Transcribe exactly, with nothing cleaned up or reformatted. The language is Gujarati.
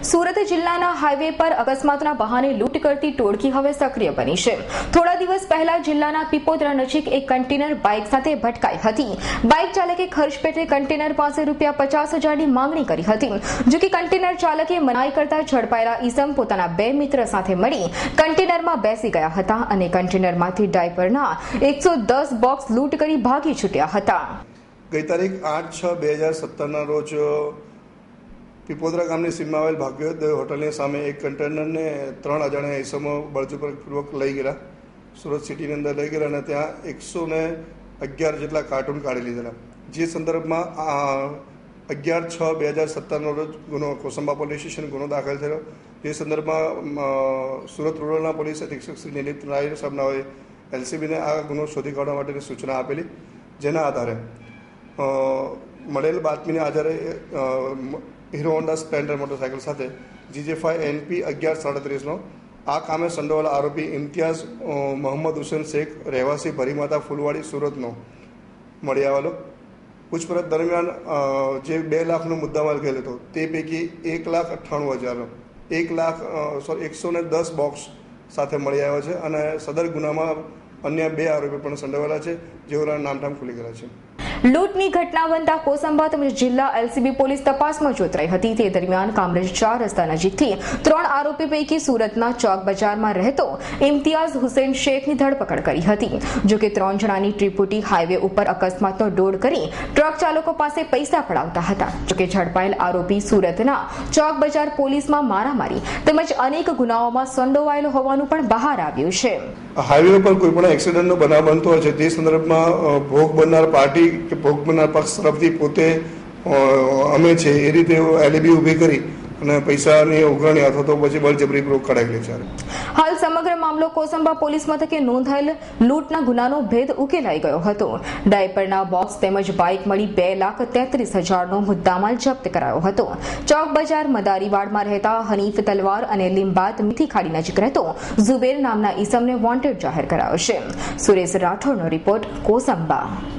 સુરત જિલ્લાના હાઈવે પર અકસ્માતના બહાને લૂંટ કરતી ટોળકી હવે સક્રિય બની છે। થોડા દિવસ પહેલા જિલ્લાના પીપોદરા નજીક એક કન્ટેનર બાઇક સાથે ભટકાઈ હતી। બાઇક ચાલકે ખર્ચ પેટે કન્ટેનર પાસે રૂપિયા પચાસ હજારની માંગણી કરી હતી। જો કે કન્ટેનર ચાલકે મનાઈ કરતા ઝડપાયેલા ઈસમ પોતાના બે મિત્ર સાથે મળી કન્ટેનરમાં બેસી ગયા હતા અને કન્ટેનરમાંથી ડાયપરના એકસો દસ બોક્સ લૂંટ કરી ભાગી છૂટ્યા હતા। ગઈ તારીખ આઠ છ બે હજાર સત્તરના રોજ પીપોદરા ગામની સીમમાં આવેલ ભાગ્યોદય હોટલની સામે એક કન્ટેનરને ત્રણ અજાણ્યા ઈસમો બળજબરીપૂર્વક લઈ ગયા, સુરત સિટીની અંદર લઈ ગયા અને ત્યાં એકસો ને અગિયાર જેટલા કાર્ટૂન કાઢી લીધેલા। જે સંદર્ભમાં અગિયાર છ બે હજાર સત્તરનો રોજ ગુનો કોસંબા પોલીસ સ્ટેશન ગુનો દાખલ થયો। તે સંદર્ભમાં સુરત રૂરલના પોલીસ અધિક્ષક શ્રી નિલિત રાય સાહેબના એલસીબીને આ ગુનો શોધી કાઢવા માટેની સૂચના આપેલી, જેના આધારે મળેલ બાતમીના આધારે હીરો હોન્ડા સ્પ્લેન્ડર મોટરસાયકલ સાથે જીજે ફાઈવ એનપી અગિયાર સાડત્રીસનો આ કામે સંડોવાયેલા આરોપી ઇમ્તિયાઝ મોહમ્મદ હુસેન શેખ રહેવાસી ભરીમાતા ફૂલવાડી સુરતનો મળી આવેલો। પૂછપરછ દરમિયાન જે બે લાખનો મુદ્દામાલ ગયેલો હતો તે પૈકી એક લાખ અઠ્ઠાણું હજારનો એક લાખ સોરી એકસો ને દસ બોક્સ સાથે મળી આવ્યો છે અને સદર ગુનામાં અન્ય બે આરોપી પણ સંડોવાયેલા છે, જેઓના નામઠામ ખુલી ગયા છે। લૂંટની ઘટના બનતા કોસંબા તેમજ જિલ્લા એલસીબી પોલીસ તપાસમાં જોતરાઈ હતી। તે દરમિયાન કામરેજ ચાર રસ્તા નજીકથી ત્રણ આરોપી પૈકી સુરતના ચોક બજારમાં રહેતો ઇમ્તિયાઝ હુસેન શેખની ધરપકડ કરી હતી। જો કે ત્રણ જણાની ત્રિપુટી હાઈવે ઉપર અકસ્માતનો દોડ કરી ટ્રક ચાલકો પાસે પૈસા પડાવતા હતા। જો કે ઝડપાયેલ આરોપી સુરતના ચોક બજાર પોલીસમાં મારામારી તેમજ અનેક ગુનાઓમાં સંડોવાયેલો હોવાનું પણ બહાર આવ્યું છે। હાઈવે પર કોઈ પણ એક્સિડન્ટનો બનાવ બનતો હોય છે તે સંદર્ભમાં ભોગ બનનાર પાર્ટી કે ભોગ બનનાર પક્ષ તરફથી પોતે અમે છે એ રીતે એલઈબી ઊભી કરી અને પૈસાની ઉઘરાણી અથવા તો પછી બળજબરીપૂર્વક કઢાવી લે છે। હાલ સમગ્ર મામલો કોસંબા પોલીસ મથકે નોંધાયેલ લૂંટના ગુનાનો ભેદ ઉકેલાઈ ગયો હતો। ડાયપરના બોક્સ તેમજ બાઇક મળી બે લાખ તેત્રીસ હજારનો મુદ્દામાલ જપ્ત કરાયો હતો। ચોક બજાર મદારીવાડમાં રહેતા હનીફ તલવાર અને લીંબાત મીઠી ખાડી નજીક રહેતો ઝુબેર નામના ઈસમને વોન્ટેડ જાહેર કરાયો છે। સુરેશ રાઠોડનો રિપોર્ટ, કોસંબા।